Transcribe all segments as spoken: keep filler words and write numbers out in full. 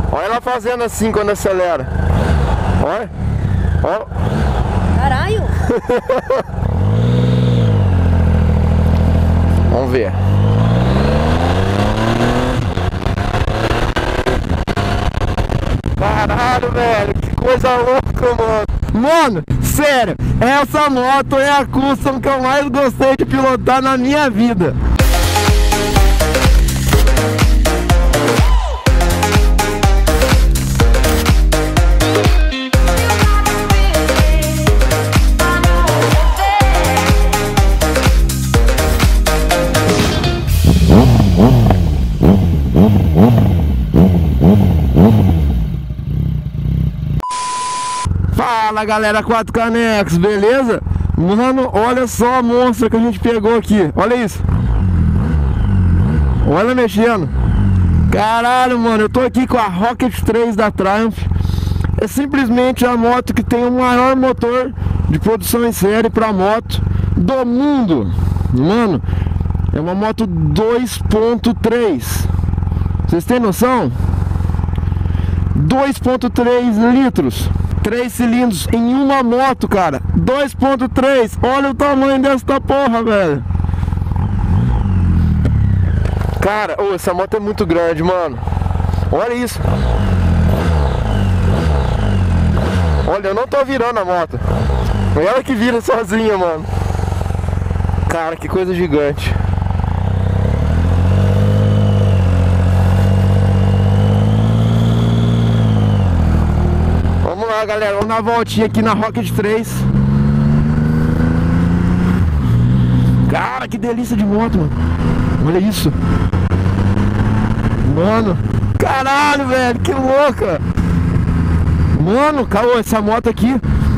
Olha ela fazendo assim quando acelera. Olha. Olha. Caralho! Vamos ver. Caralho, velho, que coisa louca, mano. Mano, sério, essa moto é a custom que eu mais gostei de pilotar na minha vida. Fala galera, quatro canecos, beleza? Mano, olha só a monstra que a gente pegou aqui. Olha isso. Olha mexendo. Caralho, mano, eu tô aqui com a Rocket três da Triumph. É simplesmente a moto que tem o maior motor de produção em série pra moto do mundo. Mano, é uma moto dois ponto três. Vocês têm noção? dois ponto três litros, três cilindros em uma moto, cara. dois ponto três, olha o tamanho dessa porra, velho. Cara, oh, essa moto é muito grande, mano. Olha isso. Olha, eu não tô virando a moto. É ela que vira sozinha, mano. Cara, que coisa gigante. Vamos lá, galera, vamos dar uma voltinha aqui na Rocket três. Cara, que delícia de moto, mano. Olha isso. Mano, caralho, velho, que louca. Mano, calma, essa moto aqui,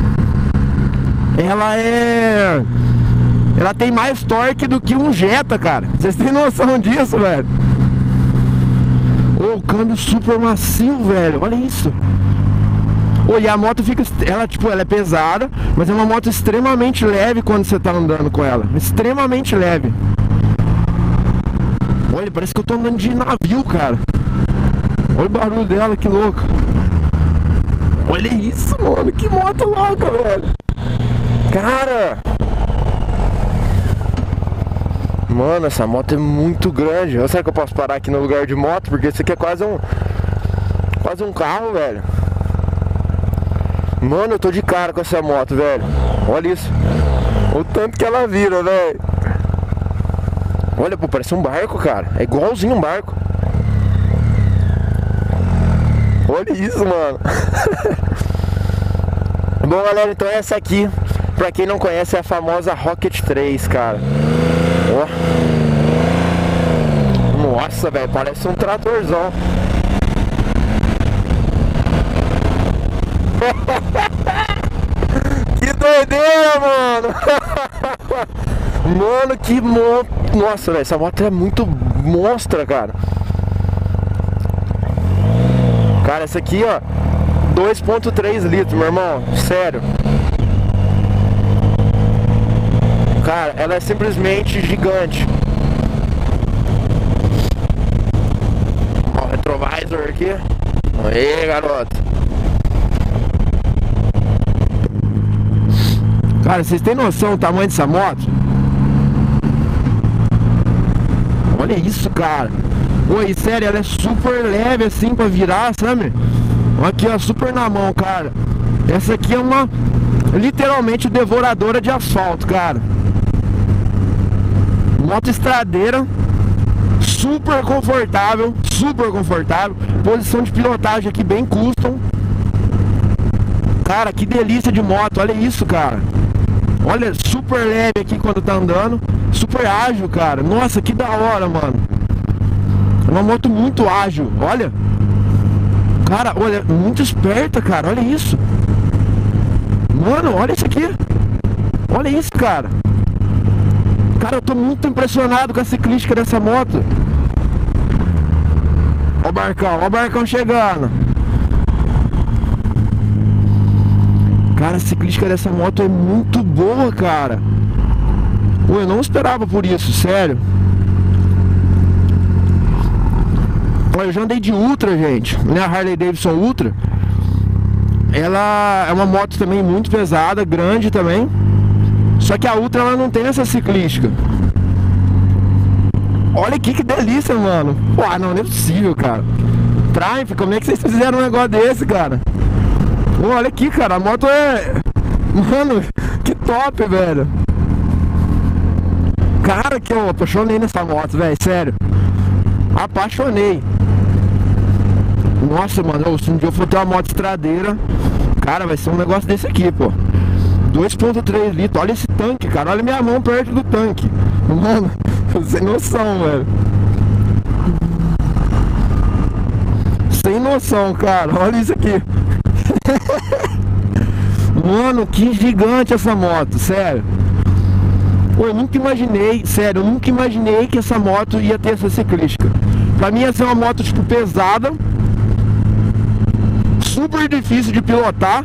ela é... Ela tem mais torque do que um Jetta, cara. Vocês têm noção disso, velho? Ô, o câmbio super macio, velho. Olha isso. Ô, e a moto fica... Ela, tipo, ela é pesada, mas é uma moto extremamente leve quando você tá andando com ela. Extremamente leve. Olha, parece que eu tô andando de navio, cara. Olha o barulho dela, que louco. Olha isso, mano. Que moto louca, velho. Cara... Mano, essa moto é muito grande. Será que eu posso parar aqui no lugar de moto? Porque isso aqui é quase um... Quase um carro, velho. Mano, eu tô de cara com essa moto, velho. Olha isso. O tanto que ela vira, velho. Olha, pô, parece um barco, cara. É igualzinho um barco. Olha isso, mano. Bom, galera, então essa aqui, pra quem não conhece, é a famosa Rocket três, cara. Ó. Nossa, velho, parece um tratorzão. Que doideira, mano. Mano, que moto. Nossa, velho, essa moto é muito monstra, cara. Cara, essa aqui, ó, dois ponto três litros, meu irmão. Sério. Cara, ela é simplesmente gigante. Ó, o retrovisor aqui. Aí, garoto. Cara, vocês têm noção do tamanho dessa moto? Olha isso, cara. Oi, sério, ela é super leve assim pra virar, sabe? Aqui, ó, super na mão, cara. Essa aqui é uma, literalmente, devoradora de asfalto, cara. Moto estradeira, super confortável, super confortável. Posição de pilotagem aqui bem custom. Cara, que delícia de moto, olha isso, cara. Olha, super leve aqui quando tá andando. Super ágil, cara. Nossa, que da hora, mano. É uma moto muito ágil, olha. Cara, olha, muito esperta, cara, olha isso. Mano, olha isso aqui. Olha isso, cara. Cara, eu tô muito impressionado com a ciclística dessa moto. Ó o barcão, ó o barcão chegando. Cara, a ciclística dessa moto é muito boa, cara. Pô, eu não esperava por isso, sério. eu já andei de Ultra, gente, né? A Harley Davidson Ultra. Ela é uma moto também muito pesada, grande também. Só que a Ultra ela não tem essa ciclística. Olha aqui que delícia, mano. Pô, não, não é possível, cara. Triumph, como é que vocês fizeram um negócio desse, cara? Pô, olha aqui, cara, a moto é... Mano, que top, velho. Cara, que eu apaixonei nessa moto, velho, sério. Apaixonei. Nossa, mano, se um dia eu for ter uma moto estradeira, cara, vai ser um negócio desse aqui, pô. dois ponto três litros, olha esse tanque, cara. Olha minha mão perto do tanque. Mano, sem noção, velho. Sem noção, cara. Olha isso aqui. Mano, que gigante essa moto, sério. Pô, eu nunca imaginei, sério, eu nunca imaginei que essa moto ia ter essa ciclística. Pra mim ia ser uma moto, tipo, pesada, super difícil de pilotar.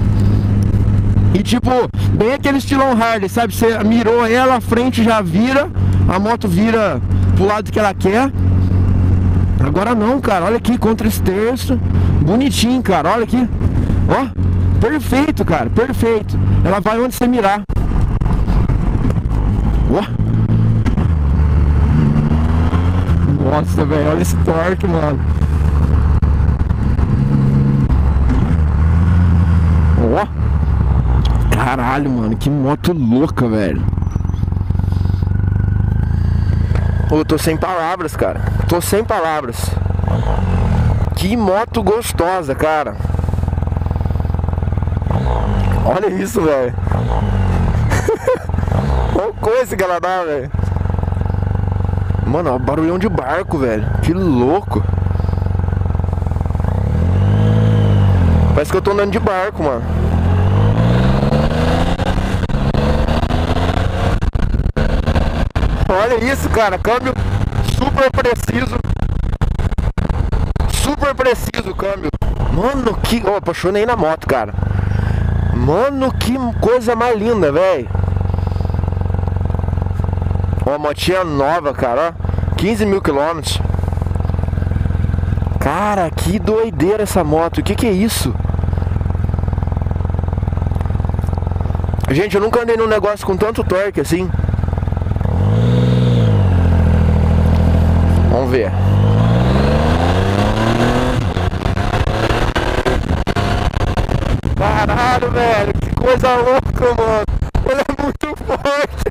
E tipo, bem aquele estilão Harley, sabe? Você mirou ela, a frente já vira, a moto vira pro lado que ela quer. Agora não, cara, olha aqui, contra-esterço, bonitinho, cara, olha aqui. Ó, perfeito, cara, perfeito. Ela vai onde você mirar. Ó. Nossa, velho, olha esse torque, mano. Ó. Caralho, mano, que moto louca, velho. Eu tô sem palavras, cara. Tô sem palavras. Que moto gostosa, cara. Olha isso, velho. Olha a coisa que ela dá, velho. Mano, ó, barulhão de barco, velho. Que louco. Parece que eu tô andando de barco, mano. Olha isso, cara. Câmbio super preciso. Super preciso o câmbio. Mano, que... Oh, apaixonei na moto, cara. Mano, que coisa mais linda, velho. Uma motinha nova, cara, ó. quinze mil quilômetros. Cara, que doideira essa moto. O que que é isso? Gente, eu nunca andei num negócio com tanto torque assim. Vamos ver. Caralho, velho. Que coisa louca, mano. Ele é muito forte.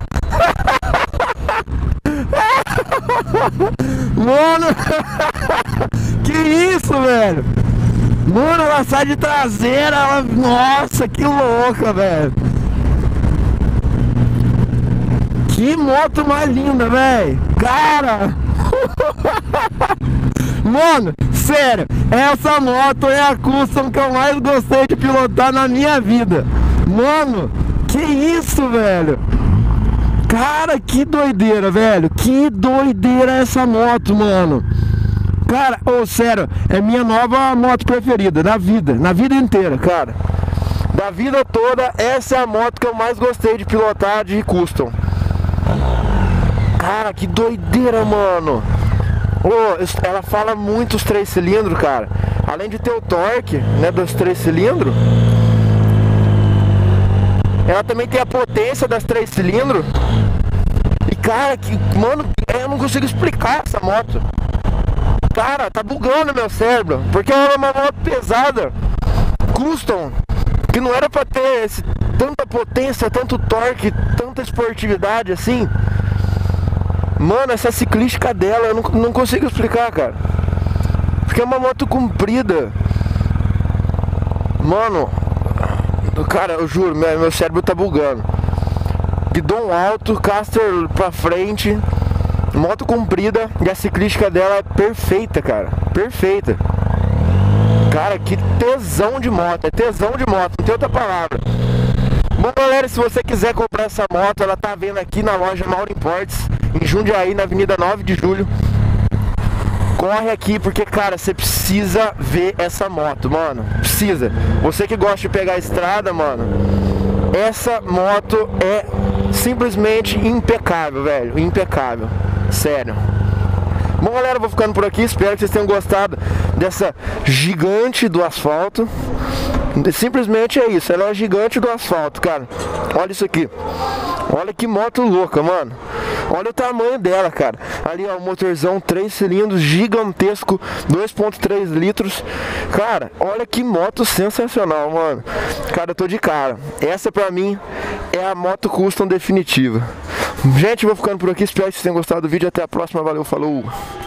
Mano. Que isso, velho. Mano, ela sai de traseira. Ela... Nossa, que louca, velho. Que moto mais linda, velho. Cara. Mano, sério, essa moto é a custom que eu mais gostei de pilotar na minha vida. Mano, que isso, velho. Cara, que doideira, velho. Que doideira essa moto, mano. Cara, ô, oh, sério, é minha nova moto preferida da vida, na vida inteira, cara. Da vida toda, essa é a moto que eu mais gostei de pilotar de custom. Cara, que doideira, mano. Oh, ela fala muito os três cilindros, cara. Além de ter o torque, né, dos três cilindros, ela também tem a potência das três cilindros. E cara, que, mano, eu não consigo explicar essa moto. Cara, tá bugando meu cérebro. Porque ela é uma moto pesada, custom, que não era pra ter esse, tanta potência, tanto torque, tanta esportividade assim. Mano, essa ciclística dela eu não, não consigo explicar, cara. Porque é uma moto comprida. Mano, cara, eu juro, meu, meu cérebro tá bugando. Guidão alto, caster pra frente, moto comprida. E a ciclística dela é perfeita, cara. Perfeita. Cara, que tesão de moto. É tesão de moto, não tem outra palavra. Bom, galera, se você quiser comprar essa moto, ela tá vendo aqui na loja Mauro Imports, em Jundiaí, na avenida nove de julho. Corre aqui, porque, cara, você precisa ver essa moto, mano. Precisa. Você que gosta de pegar a estrada, mano, essa moto é simplesmente impecável, velho. Impecável. Sério. Bom, galera, vou ficando por aqui. Espero que vocês tenham gostado dessa gigante do asfalto. Simplesmente é isso, ela é gigante do asfalto, cara. Olha isso aqui. Olha que moto louca, mano. Olha o tamanho dela, cara. Ali, ó, o motorzão três cilindros gigantesco, dois ponto três litros. Cara, olha que moto sensacional, mano. Cara, eu tô de cara. Essa pra mim é a moto custom definitiva. Gente, vou ficando por aqui. Espero que vocês tenham gostado do vídeo. Até a próxima. Valeu, falou.